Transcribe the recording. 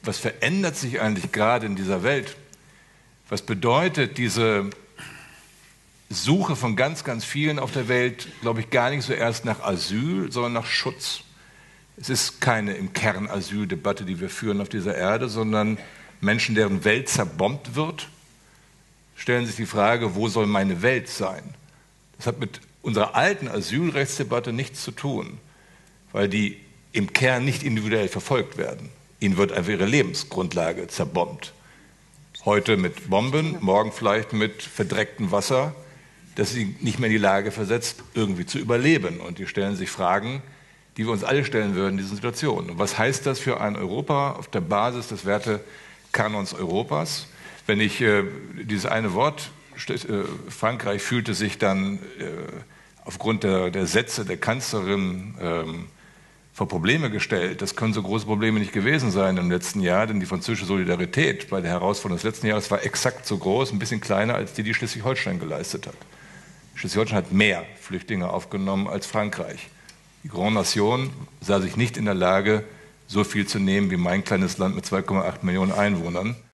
was verändert sich eigentlich gerade in dieser Welt? Was bedeutet diese Suche von ganz, ganz vielen auf der Welt, glaube ich, gar nicht so erst nach Asyl, sondern nach Schutz. Es ist keine im Kern Asyldebatte, die wir führen auf dieser Erde, sondern Menschen, deren Welt zerbombt wird, stellen sich die Frage, wo soll meine Welt sein? Das hat mit unserer alten Asylrechtsdebatte nichts zu tun, weil die im Kern nicht individuell verfolgt werden. Ihnen wird einfach ihre Lebensgrundlage zerbombt. Heute mit Bomben, morgen vielleicht mit verdrecktem Wasser, das sie nicht mehr in die Lage versetzt, irgendwie zu überleben. Und die stellen sich Fragen, die wir uns alle stellen würden in diesen Situationen. Und was heißt das für ein Europa auf der Basis des Wertekanons Europas? Wenn ich dieses eine Wort, Frankreich fühlte sich dann aufgrund der Sätze der Kanzlerin vor Probleme gestellt. Das können so große Probleme nicht gewesen sein im letzten Jahr, denn die französische Solidarität bei der Herausforderung des letzten Jahres war exakt so groß, ein bisschen kleiner als die Schleswig-Holstein geleistet hat. Schleswig-Holstein hat mehr Flüchtlinge aufgenommen als Frankreich. Die Grande Nation sah sich nicht in der Lage, so viel zu nehmen wie mein kleines Land mit 2,8 Millionen Einwohnern.